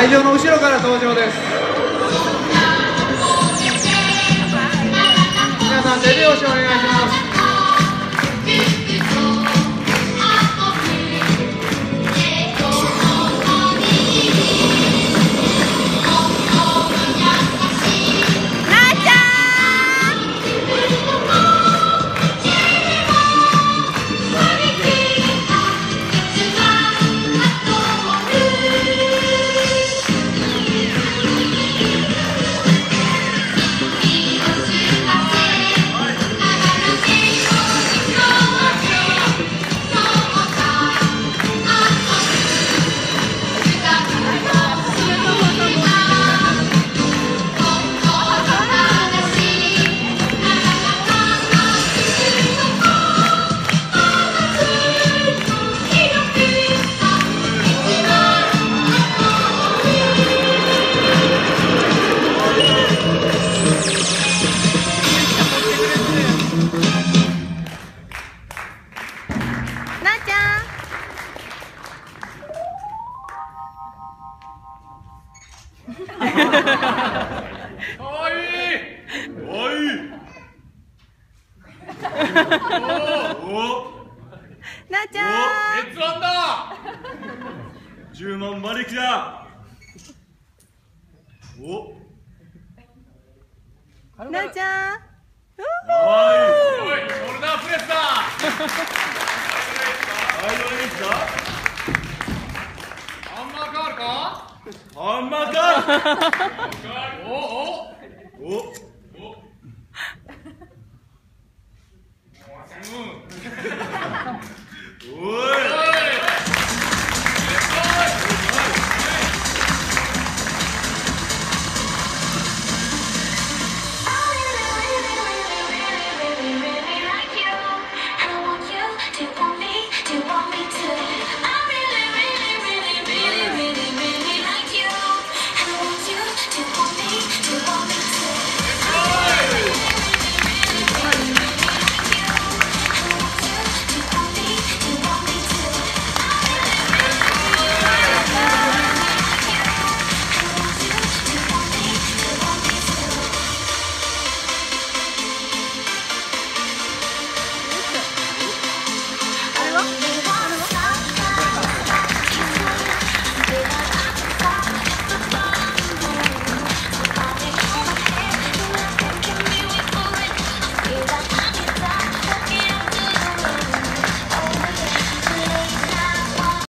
会場の後ろから登場です。皆さん手拍子お願いします。 かわいい。かわいい。 なあちゃん。 鉄腕だ。 10万馬力だ。お。 なあちゃん。 かわいい。 おい、ショルダープレスだ。 大丈夫ですか？ ハンマーカールか？ ハンマーカー。 おお。 お。おい。